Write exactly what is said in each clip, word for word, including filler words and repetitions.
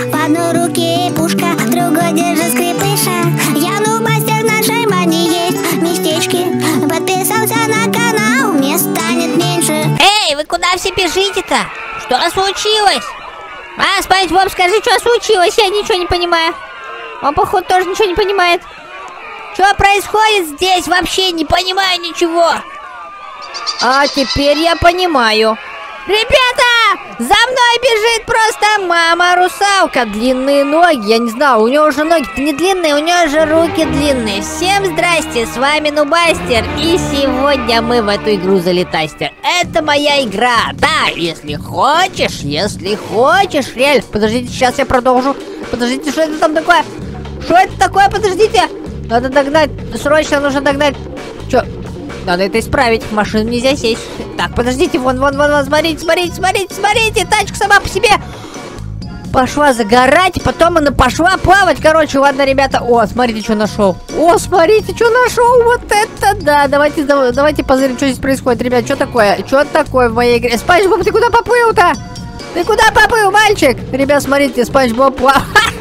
В одной руке пушка, в другой держит скрипыша. Я нубастер, на Шеймане есть местечки. Подписался на канал, мне станет меньше. Эй, вы куда все бежите-то? Что случилось? А, Спанч Боб, скажи, что случилось? Я ничего не понимаю. Он, походу, тоже ничего не понимает. Что происходит здесь? Вообще не понимаю ничего. А теперь я понимаю. Ребята, за мной бежит просто мама-русалка. Длинные ноги, я не знаю, у нее уже ноги не длинные, у нее же руки длинные. Всем здрасте, с вами Нубастер. И сегодня мы в эту игру залетастер. Это моя игра. Да, если хочешь, если хочешь, реально. Подождите, сейчас я продолжу. Подождите, что это там такое? Что это такое? Подождите. Надо догнать, срочно нужно догнать. Чё? Надо это исправить, в машину нельзя сесть. Так, подождите, вон, вон, вон, вон, смотрите, смотрите, смотрите, смотрите, тачка сама по себе пошла загорать, потом она пошла плавать, короче, ладно, ребята. О, смотрите, что нашел. О, смотрите, что нашел, вот это да. Давайте, давайте позырим, что здесь происходит, ребят, что такое, что такое в моей игре. Спанч Боб, ты куда поплыл-то? Ты куда поплыл, мальчик? Ребят, смотрите, Спанч Боб плавает.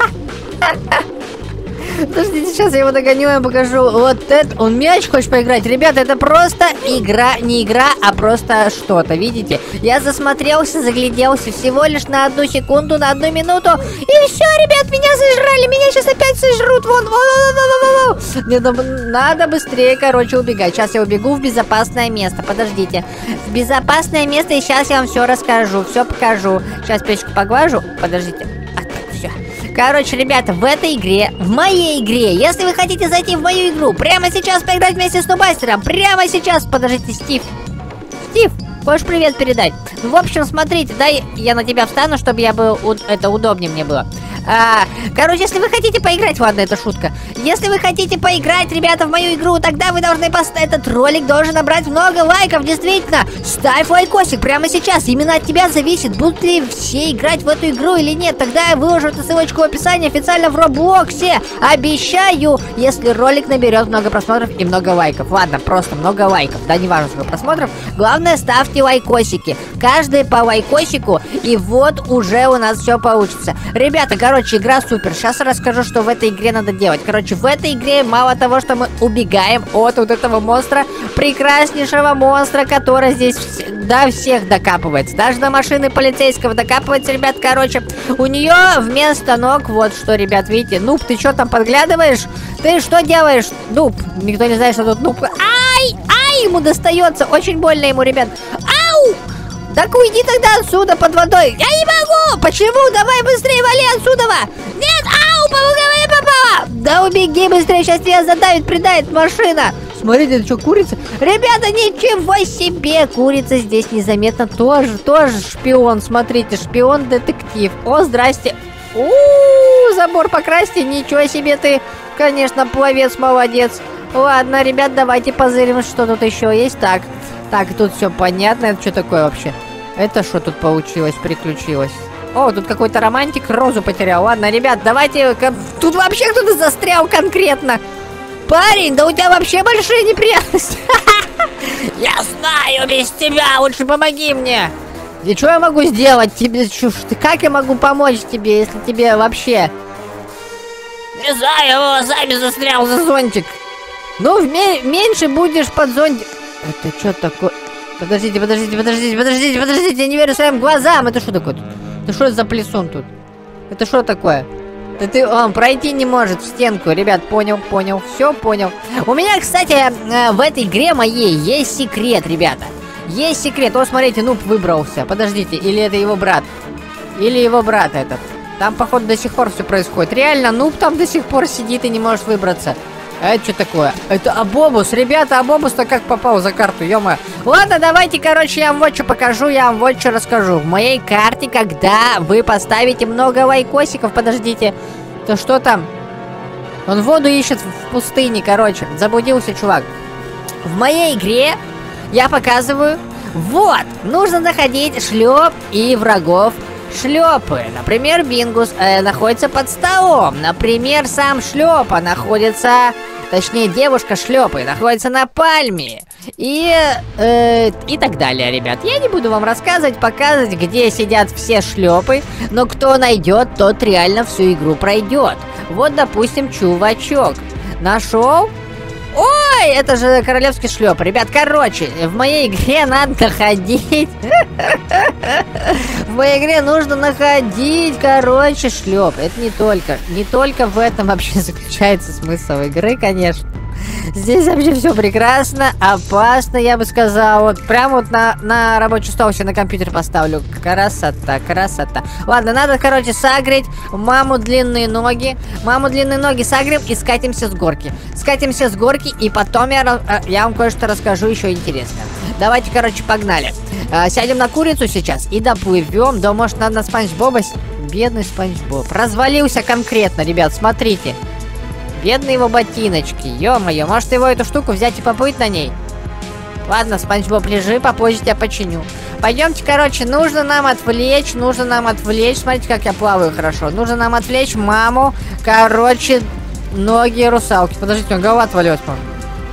Подождите, сейчас я его догоню и покажу. Вот это, он мяч хочет поиграть. Ребята, это просто игра, не игра, а просто что-то, видите? Я засмотрелся, загляделся всего лишь на одну секунду, на одну минуту. И все, ребят, меня сожрали, меня сейчас опять сожрут. Вон, вон, вон, вон, вон. Мне надо, надо быстрее, короче, убегать. Сейчас я убегу в безопасное место, подождите. В безопасное место, и сейчас я вам все расскажу, все покажу. Сейчас печку поглажу, подождите. Короче, ребята, в этой игре, в моей игре, если вы хотите зайти в мою игру, прямо сейчас поиграть вместе с Нубастером, прямо сейчас, подождите, Стив, Стив, хочешь привет передать? Ну, в общем, смотрите, дай я на тебя встану, чтобы я был, это удобнее мне было. А, короче, если вы хотите поиграть, ладно, это шутка. Если вы хотите поиграть, ребята, в мою игру, тогда вы должны поставить, этот ролик должен набрать много лайков, действительно. Ставь лайкосик прямо сейчас, именно от тебя зависит, будут ли все играть в эту игру или нет. Тогда я выложу эту ссылочку в описании официально в Роблоксе. Обещаю, если ролик наберет много просмотров и много лайков. Ладно, просто много лайков, да, не важно сколько просмотров. Главное, ставьте лайкосики, каждый по лайкосику, и вот уже у нас все получится. Ребята, короче, Короче, игра супер. Сейчас я расскажу, что в этой игре надо делать. Короче, в этой игре мало того, что мы убегаем от вот этого монстра, прекраснейшего монстра, который здесь до всех докапывается. Даже до машины полицейского докапывается, ребят. Короче, у нее вместо ног вот что, ребят, видите. Нуб, ты что там подглядываешь? Ты что делаешь? Нуб, никто не знает, что тут нуб. Ай, ай, ему достается. Очень больно ему, ребят. Ау! Так уйди тогда отсюда под водой. Я не могу! Почему? Давай быстрее вали отсюда! Нет! Ау! По голове попала! Да убеги быстрее, сейчас тебя задавит, придавит машина! Смотрите, это что, курица? Ребята, ничего себе! Курица здесь незаметно тоже, тоже шпион. Смотрите, шпион-детектив. О, здрасте! У-у-у, забор покрасьте, ничего себе ты! Конечно, пловец, молодец. Ладно, ребят, давайте позырим, что тут еще есть. Так, так, тут все понятно. Это что такое вообще? Это что тут получилось, приключилось? О, тут какой-то романтик розу потерял. Ладно, ребят, давайте... Тут вообще кто-то застрял конкретно. Парень, да у тебя вообще большие неприятности. Я знаю, без тебя, лучше помоги мне. И что я могу сделать тебе? Как я могу помочь тебе, если тебе вообще... Не знаю, его сами застрял за зонтик. Ну, меньше будешь под зонтик. Это что такое? Подождите, подождите, подождите, подождите, подождите, я не верю своим глазам. Это что такое? Это что за плесун тут? Это что такое? Да ты, он пройти не может в стенку. Ребят, понял, понял, все понял. У меня, кстати, в этой игре моей есть секрет, ребята. Есть секрет. О, смотрите, Нуб выбрался. Подождите, или это его брат? Или его брат этот? Там, походу, до сих пор все происходит. Реально, Нуб там до сих пор сидит и не может выбраться. А это что такое? Это Абобус. Ребята, Абобус-то как попал за карту, ё-моё. Ладно, давайте, короче, я вам вот что покажу, я вам вот что расскажу. В моей карте, когда вы поставите много лайкосиков, подождите, то что там? Он воду ищет в пустыне, короче. Заблудился чувак. В моей игре я показываю, вот, нужно находить шлеп и врагов шлепы. Например, Бингус э, находится под столом. Например, сам шлепа находится... точнее девушка шлепы, находится на пальме. И, э, и так далее, ребят. Я не буду вам рассказывать, показывать, где сидят все шлепы, но кто найдет, тот реально всю игру пройдет. Вот, допустим, чувачок. Нашел? Ой, это же королевский шлеп. Ребят, короче, в моей игре надо находить. В моей игре нужно находить, короче, шлеп. Это не только, не только в этом вообще заключается смысл игры, конечно. Здесь вообще все прекрасно, опасно, я бы сказал. Вот прям вот на, на рабочий стол все на компьютер поставлю. Красота, красота. Ладно, надо, короче, сагрить маму длинные ноги. Маму длинные ноги сагрим и скатимся с горки. Скатимся с горки, и потом я, я вам кое-что расскажу еще интересное. Давайте, короче, погнали. А, сядем на курицу сейчас и доплывем. Да, может, надо на Спанч Боба. Бедный Спанч Боб. Развалился конкретно, ребят, смотрите. Бедные его ботиночки, ё-моё, может его эту штуку взять и поплыть на ней? Ладно, Спанч Боб, лежи, попозже тебя починю. Пойдемте, короче, нужно нам отвлечь, нужно нам отвлечь, смотрите, как я плаваю хорошо. Нужно нам отвлечь маму, короче, ноги русалки. Подождите, у меня голова отвалилась, по-моему.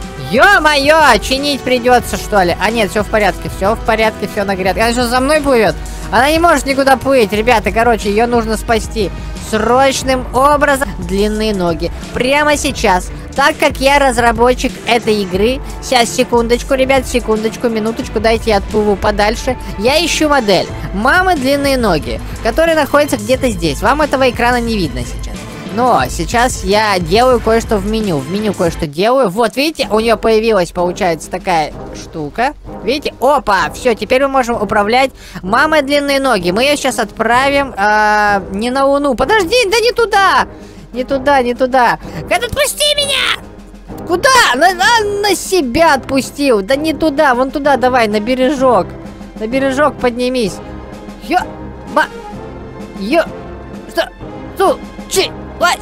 Ё-моё, чинить придется, что ли? А нет, все в порядке, все в порядке, все на грядке. Она что, за мной плывет? Она не может никуда плыть, ребята, короче, ее нужно спасти. Срочным образом длинные ноги. Прямо сейчас. Так как я разработчик этой игры. Сейчас, секундочку, ребят, секундочку, минуточку, дайте я отплыву подальше. Я ищу модель мамы длинные ноги, которая находится где-то здесь. Вам этого экрана не видно сейчас. Но сейчас я делаю кое-что в меню. В меню кое-что делаю. Вот, видите, у нее появилась, получается, такая штука. Видите? Опа! Все, теперь мы можем управлять мамой длинные ноги. Мы ее сейчас отправим э, не на Луну. Подожди, да не туда! Не туда, не туда. Отпусти меня! Куда? На, на, на себя отпустил. Да не туда, вон туда давай, на бережок. На бережок поднимись. Ё... Ба... Ё... Что? Су... Чи... Лазь!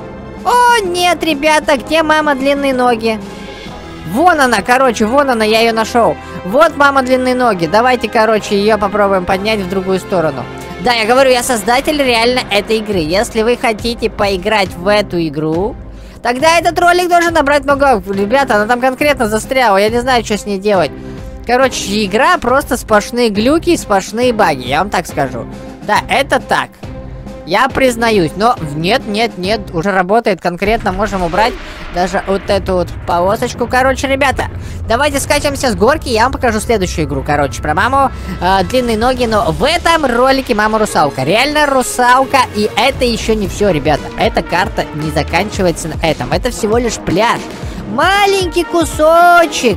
О, нет, ребята, где мама длинные ноги? Вон она, короче, вон она, я ее нашел. Вот мама длинные ноги. Давайте, короче, ее попробуем поднять в другую сторону. Да, я говорю, я создатель реально этой игры. Если вы хотите поиграть в эту игру, тогда этот ролик должен набрать много... Ребята, она там конкретно застряла, я не знаю, что с ней делать. Короче, игра просто сплошные глюки и сплошные баги, я вам так скажу. Да, это так. Я признаюсь, но нет, нет, нет, уже работает конкретно, можем убрать даже вот эту вот полосочку. Короче, ребята, давайте скачемся с горки, я вам покажу следующую игру, короче, про маму э, длинные ноги, но в этом ролике мама русалка, реально русалка, и это еще не все, ребята, эта карта не заканчивается на этом, это всего лишь пляж, маленький кусочек,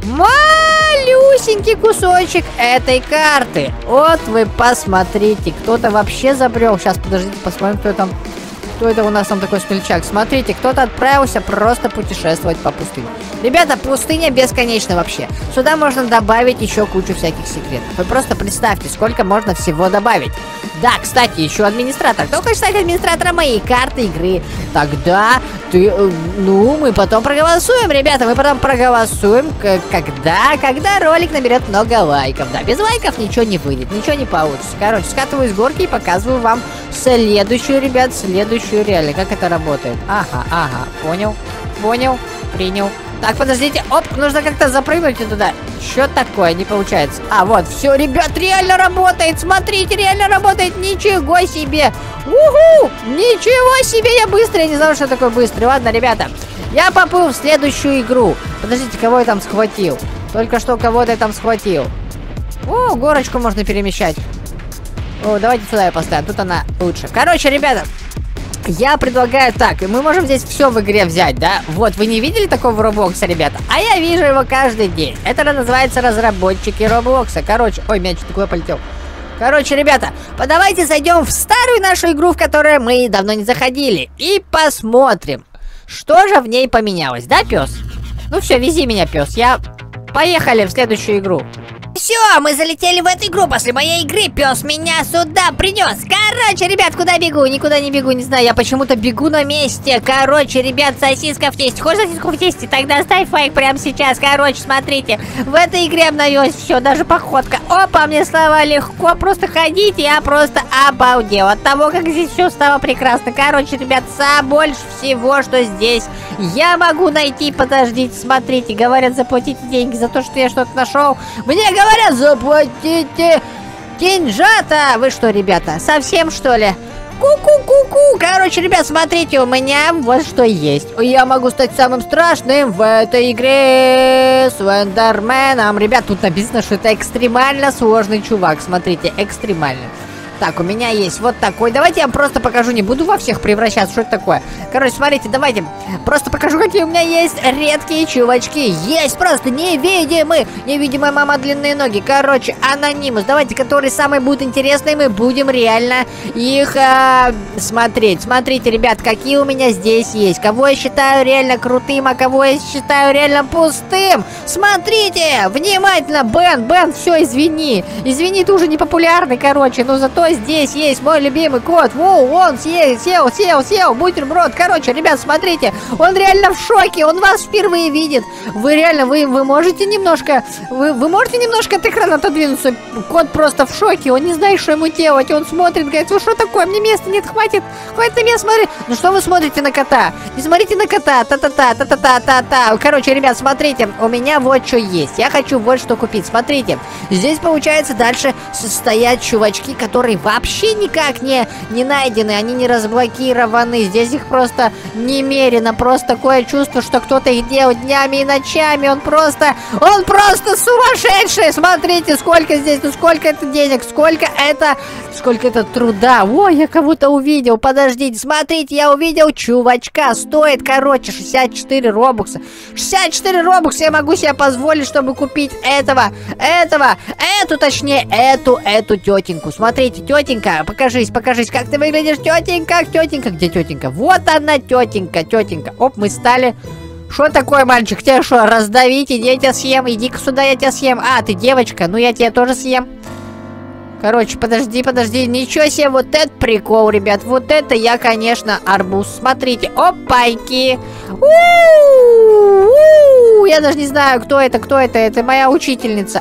малюсенький кусочек этой карты. Вот вы посмотрите, кто-то вообще забрел. Сейчас, подождите, посмотрим, кто там. Кто это у нас там такой смельчак? Смотрите, кто-то отправился просто путешествовать по пустыне. Ребята, пустыня бесконечна вообще. Сюда можно добавить еще кучу всяких секретов. Вы просто представьте, сколько можно всего добавить. Да, кстати, еще администратор. Кто хочет стать администратором моей карты игры? Тогда ты... Ну, мы потом проголосуем, ребята. Мы потом проголосуем, когда... Когда ролик наберет много лайков. Да, без лайков ничего не выйдет, ничего не получится. Короче, скатываю с горки и показываю вам следующую, ребят, следующую реально. Как это работает? Ага, ага, понял, понял, принял. Так, подождите, оп, нужно как-то запрыгнуть туда. Что такое? Не получается. А, вот, все, ребят, реально работает. Смотрите, реально работает. Ничего себе. Уху! Ничего себе, я быстрый. Я не знал, что такое быстрый. Ладно, ребята, я поплыл в следующую игру. Подождите, кого я там схватил? Только что кого-то я там схватил. О, горочку можно перемещать. О, давайте сюда я поставлю. Тут она лучше. Короче, ребята, я предлагаю так, мы можем здесь все в игре взять, да? Вот, вы не видели такого Роблокса, ребята? А я вижу его каждый день. Это называется разработчики Роблокса. Короче, ой, мяч такой полетел. Короче, ребята, давайте зайдем в старую нашу игру, в которую мы давно не заходили. И посмотрим, что же в ней поменялось, да, пес? Ну все, вези меня, пес. Я... Поехали в следующую игру. все, мы залетели в эту игру. После моей игры пес меня сюда принес. Короче, ребят, куда бегу? Никуда не бегу, не знаю. Я почему-то бегу на месте. Короче, ребят, сосиска в тесте. Хочешь сосиску в тесте? Тогда ставь лайк прямо сейчас. Короче, смотрите. В этой игре обновилось все, даже походка. Опа, мне стало легко просто ходить. Я просто обалдел от того, как здесь все стало прекрасно. Короче, ребят, больше всего, что здесь я могу найти. Подождите, смотрите. Говорят, заплатите деньги за то, что я что-то нашел. Мне говорят, заплатите деньжата. Вы что, ребята, совсем что ли? Ку-ку-ку-ку. Короче, ребят, смотрите, у меня вот что есть. Я могу стать самым страшным в этой игре с Слендерменом. Ребят, тут написано, что это экстремально сложный чувак. Смотрите, экстремально. Так, у меня есть вот такой. Давайте я вам просто покажу, не буду во всех превращаться. Что это такое? Короче, смотрите, давайте просто покажу, какие у меня есть редкие чувачки. Есть просто невидимые. Невидимая мама, длинные ноги. Короче, анонимус. Давайте, который самый будет интересный, мы будем реально их э, смотреть. Смотрите, ребят, какие у меня здесь есть. Кого я считаю реально крутым, а кого я считаю реально пустым. Смотрите, внимательно. Бен, Бен, все, извини. Извини, ты уже не популярный, короче, но зато здесь есть мой любимый кот. Воу, он сел, сел, сел, сел, бутерброд. Короче, ребят, смотрите, он реально в шоке, он вас впервые видит. Вы реально, вы, вы можете немножко, вы, вы можете немножко от экрана отодвинуться. Кот просто в шоке, он не знает, что ему делать. Он смотрит, говорит, ну что такое, мне места нет, хватит, хватит на меня смотреть. Ну что вы смотрите на кота? Не смотрите на кота, та-та-та, та-та-та-та-та. Короче, ребят, смотрите, у меня вот что есть. Я хочу вот что купить, смотрите. Здесь, получается, дальше стоят чувачки, которые вообще никак не, не найдены, они не разблокированы. Здесь их просто немерено. Просто такое чувство, что кто-то их делает днями и ночами. Он просто, он просто сумасшедший. Смотрите, сколько здесь, ну сколько это денег, сколько это, сколько это труда. Ой, я кого-то увидел, подождите, смотрите, я увидел чувачка. Стоит, короче, шестьдесят четыре робокса. шестьдесят четыре робокса я могу себе позволить, чтобы купить этого, этого, эту, точнее, эту, эту тетеньку. Смотрите, тетенька, покажись, покажись, как ты выглядишь, тетенька, тетенька, где тетенька? Вот она, тетенька, тетенька. Оп, мы стали. Что такое, мальчик? Тебя что, раздавить? Иди, я тебя съем, иди-ка сюда, я тебя съем. А, ты девочка, ну я тебя тоже съем. Короче, подожди, подожди, ничего себе, вот это прикол, ребят. Вот это я, конечно, арбуз. Смотрите, опайки. У-у-у-у, я даже не знаю, кто это, кто это. Это моя учительница.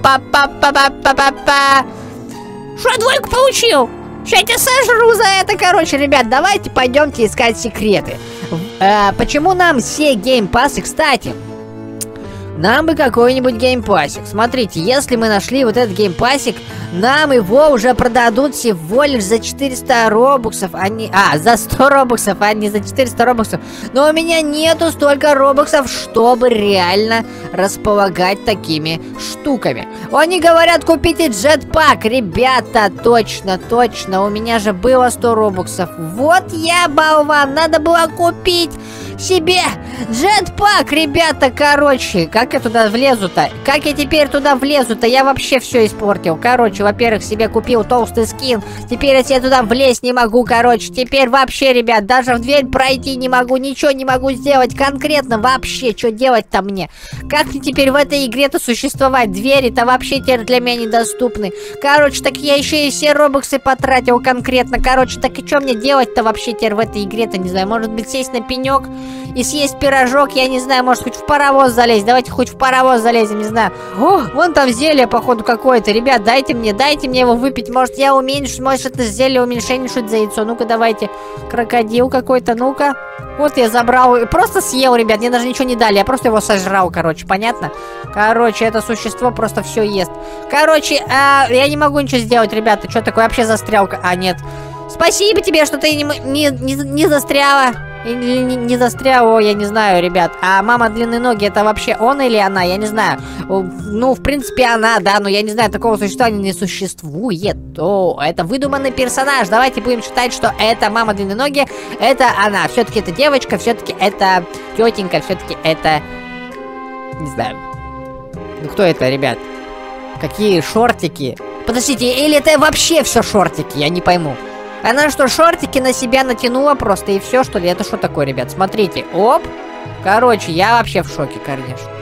Опа-па-па-па-па-па-па. Что, двойку получил? Сейчас я тебя сожру за это. Короче, ребят, давайте пойдемте искать секреты. Э, почему нам все геймпассы, кстати? Нам бы какой-нибудь геймпассик. Смотрите, если мы нашли вот этот геймпассик, нам его уже продадут всего лишь за четыреста робоксов, а не... А, за сто робоксов, а не за четыреста робоксов. Но у меня нету столько робоксов, чтобы реально располагать такими штуками. Они говорят, купите джетпак. Ребята, точно, точно. У меня же было сто робоксов. Вот я болван. Надо было купить себе джетпак, ребята. Короче, как я туда влезу-то? Как я теперь туда влезу-то? Я вообще все испортил. Короче, во-первых, себе купил толстый скин. Теперь я себе туда влезть не могу, короче. Теперь вообще, ребят, даже в дверь пройти не могу. Ничего не могу сделать конкретно вообще. Что делать-то мне? Как мне теперь в этой игре-то существовать? Двери-то вообще теперь для меня недоступны. Короче, так я еще и все робоксы потратил конкретно. Короче, так и что мне делать-то вообще теперь в этой игре-то? Не знаю, может быть, сесть на пенек и съесть пирожок, я не знаю, может, хоть в паровоз залезть. Давайте хоть в паровоз залезем, не знаю. О, вон там зелье, походу, какое-то. Ребят, дайте мне, дайте мне его выпить. Может, я уменьшу, может, это зелье уменьшение, что это за яйцо. Ну-ка, давайте. Крокодил какой-то, ну-ка. Вот я забрал, просто съел, ребят, мне даже ничего не дали. Я просто его сожрал, короче, понятно? Короче, это существо просто все ест. Короче, а, я не могу ничего сделать, ребята. Что такое, вообще застрял? А, нет. Спасибо тебе, что ты не, не, не, не застряла. Или не, не застряла, я не знаю, ребят. А мама длинные ноги, это вообще он или она? Я не знаю. Ну, в принципе, она, да, но я не знаю, такого существа не существует. О, это выдуманный персонаж. Давайте будем считать, что это мама длинные ноги, это она. Все-таки это девочка, все-таки это тетенька, все-таки это... Не знаю. Ну, кто это, ребят? Какие шортики? Подождите, или это вообще все шортики? Я не пойму. Она что, шортики на себя натянула просто и все, что ли? Это что такое, ребят? Смотрите, оп. Короче, я вообще в шоке, конечно.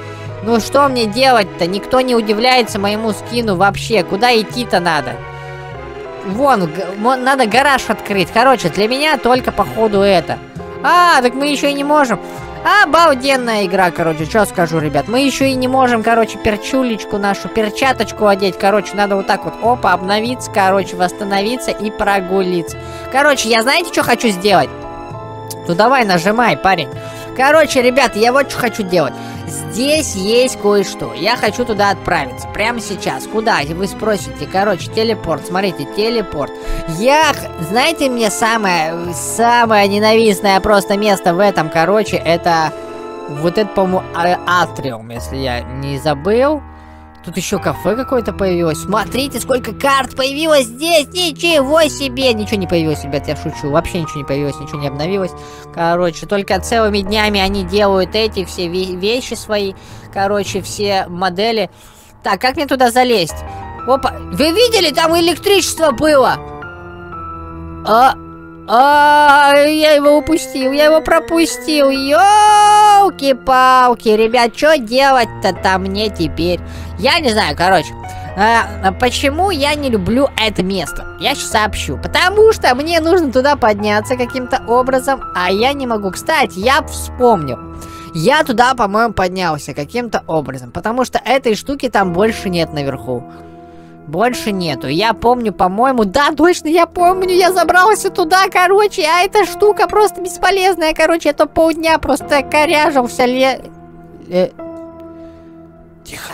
Ну что мне делать-то? Никто не удивляется моему скину вообще. Куда идти-то надо? Вон, надо гараж открыть. Короче, для меня только походу это. А, так мы еще и не можем. Обалденная игра, короче, что скажу, ребят. Мы еще и не можем, короче, перчулечку нашу, перчаточку одеть. Короче, надо вот так вот, опа, обновиться, короче, восстановиться и прогулиться. Короче, я знаете, что хочу сделать? Ну давай, нажимай, парень. Короче, ребят, я вот что хочу делать. Здесь есть кое-что. Я хочу туда отправиться. Прямо сейчас. Куда? Вы спросите. Короче, телепорт. Смотрите, телепорт. Я... Знаете, мне самое... Самое ненавистное просто место в этом, короче, это... Вот это, по-моему, Атриум, если я не забыл. Тут еще кафе какое-то появилось. Смотрите, сколько карт появилось здесь. Ничего себе. Ничего не появилось, ребят, я шучу. Вообще ничего не появилось, ничего не обновилось. Короче, только целыми днями они делают эти все вещи свои. Короче, все модели. Так, как мне туда залезть? Опа. Вы видели? Там электричество было. А... А, я его упустил, я его пропустил. Ёлки-палки, ребят, что делать-то там мне теперь? Я не знаю, короче. А, почему я не люблю это место? Я сейчас сообщу. Потому что мне нужно туда подняться каким-то образом, а я не могу. Кстати, я вспомнил. Я туда, по-моему, поднялся каким-то образом, потому что этой штуки там больше нет наверху. Больше нету. Я помню, по-моему... Да, точно, я помню, я забрался туда, короче, а эта штука просто бесполезная, короче, я то полдня просто коряжился, ле... ле... Тихо.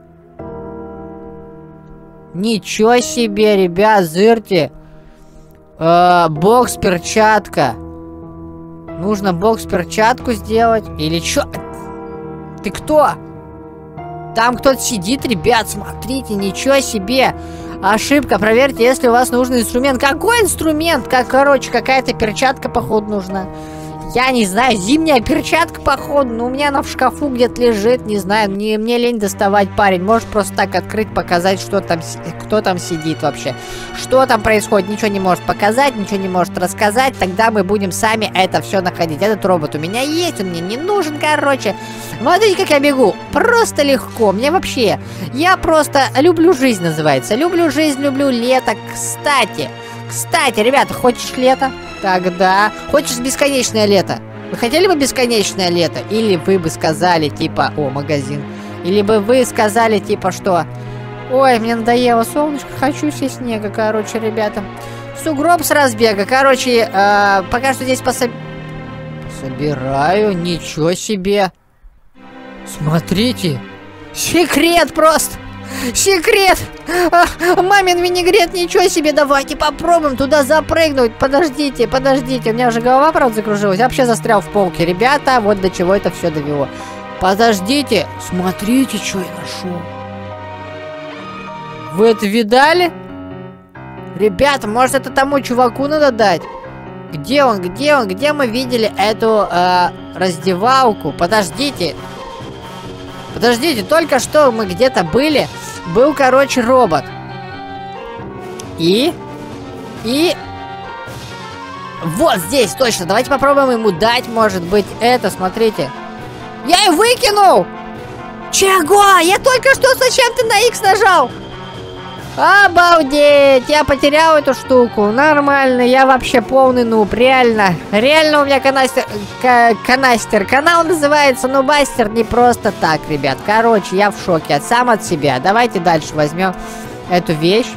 Ничего себе, ребят, зырьте. Э, бокс-перчатка. Нужно бокс-перчатку сделать. Или чё? Ты кто? Там кто-то сидит, ребят, смотрите, ничего себе. Ошибка, проверьте, если у вас нужен инструмент. Какой инструмент? Как, короче, какая-то перчатка, походу, нужна. Я не знаю, зимняя перчатка, походу, но у меня она в шкафу где-то лежит, не знаю, мне, мне лень доставать, парень. Можешь просто так открыть, показать, что там, кто там сидит вообще. Что там происходит, ничего не может показать, ничего не может рассказать, тогда мы будем сами это все находить. Этот робот у меня есть, он мне не нужен, короче. Смотрите, как я бегу, просто легко, мне вообще, я просто люблю жизнь, называется. Люблю жизнь, люблю лето, кстати. Кстати, ребята, хочешь лето? Тогда... Хочешь бесконечное лето? Вы хотели бы бесконечное лето? Или вы бы сказали, типа... О, магазин. Или бы вы сказали, типа, что... Ой, мне надоело солнышко, хочу себе снега, короче, ребята. Сугроб с разбега. Короче, э, пока что здесь пособ... Собираю, ничего себе. Смотрите. Секрет просто. Секрет! А, мамин винегрет, ничего себе, давайте попробуем туда запрыгнуть. Подождите, подождите, у меня уже голова, правда, закружилась. Я вообще застрял в полке, ребята, вот до чего это все довело. Подождите, смотрите, что я нашел. Вы это видали? Ребята, может, это тому чуваку надо дать? Где он, где он, где мы видели эту э, раздевалку? Подождите. Подождите, только что мы где-то были. Был, короче, робот. И... И... Вот здесь, точно. Давайте попробуем ему дать, может быть, это, смотрите. Я и выкинул! Чего? Я только что зачем-то на X нажал. Обалдеть! Я потерял эту штуку. Нормально, я вообще полный нуб. Реально. Реально у меня канастер... Канастер. Канал называется Нубастер не просто так, ребят. Короче, я в шоке. Сам от себя. Давайте дальше возьмем эту вещь.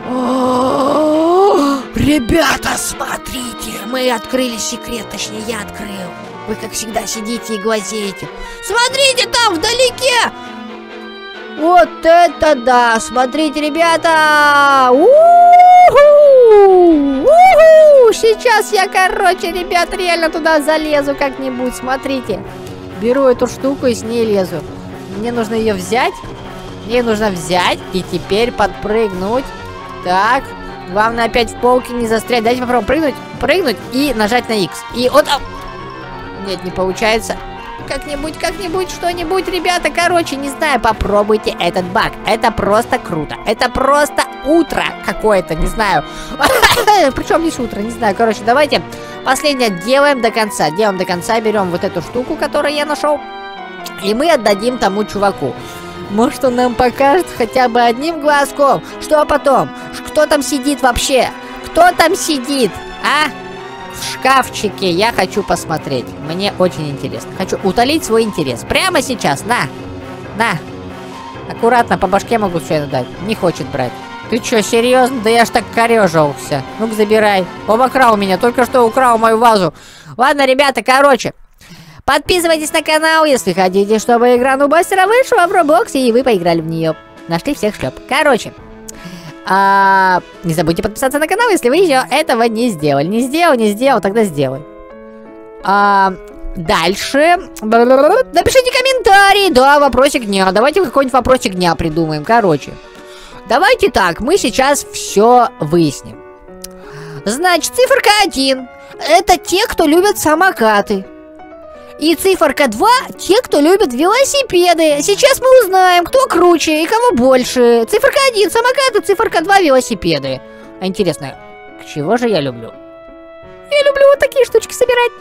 Ребята, смотрите. Мы открыли секрет. Точнее, я открыл. Вы, как всегда, сидите и глазеете. Смотрите, там вдалеке! Вот это да! Смотрите, ребята! У-ху! У-ху! Сейчас я, короче, ребят, реально туда залезу как-нибудь. Смотрите. Беру эту штуку и с ней лезу. Мне нужно ее взять. Мне нужно взять и теперь подпрыгнуть. Так. Главное опять в полке не застрять. Дайте попробуем прыгнуть. Прыгнуть и нажать на X. И вот... Нет, не получается. Как-нибудь, как-нибудь, что-нибудь, ребята, короче, не знаю, попробуйте этот баг. Это просто круто. Это просто утро какое-то, не знаю. Причем здесь утро, не знаю. Короче, давайте последнее делаем до конца. Делаем до конца, берем вот эту штуку, которую я нашел. И мы отдадим тому чуваку. Может, он нам покажет хотя бы одним глазком. Что потом? Кто там сидит вообще? Кто там сидит? А? В шкафчике я хочу посмотреть. Мне очень интересно. Хочу утолить свой интерес. Прямо сейчас. На. На. Аккуратно, по башке могу все дать. Не хочет брать. Ты чё, серьезно? Да я ж так корёжился. Ну-ка, забирай. Он украл меня, только что украл мою вазу. Ладно, ребята, короче. Подписывайтесь на канал, если хотите, чтобы игра Нубастера вышла в Роблоксе, и вы поиграли в нее. Нашли всех шлеп. Короче. А, не забудьте подписаться на канал, если вы еще этого не сделали. Не сделал, не сделал, тогда сделай. А, дальше. Напишите комментарий. Да, вопросик дня. Давайте какой-нибудь вопросик дня придумаем. Короче. Давайте так, мы сейчас все выясним. Значит, циферка один. Это те, кто любят самокаты. И циферка два, те, кто любит велосипеды. Сейчас мы узнаем, кто круче и кого больше. Циферка один, самокаты, циферка два, велосипеды. А интересно, чего же я люблю? Я люблю вот такие штучки собирать.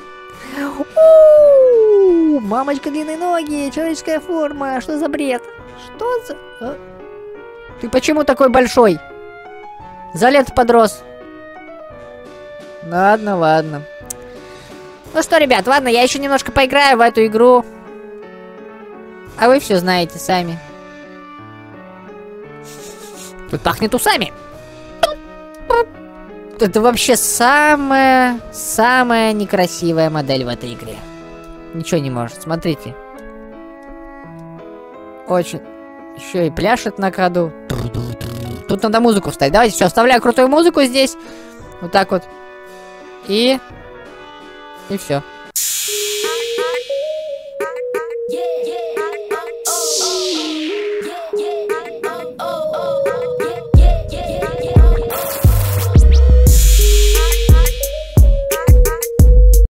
У-у-у, мамочка, длинные ноги, человеческая форма. Что за бред? Что за... А? Ты почему такой большой? За лето подрос. Ладно, ладно. Ну что, ребят, ладно, я еще немножко поиграю в эту игру. А вы все знаете сами. Тут пахнет усами. Это вообще самая, самая некрасивая модель в этой игре. Ничего не может, смотрите. Очень. Еще и пляшет на ходу. Тут надо музыку вставить. Давайте все, вставляю крутую музыку здесь. Вот так вот. И... И все.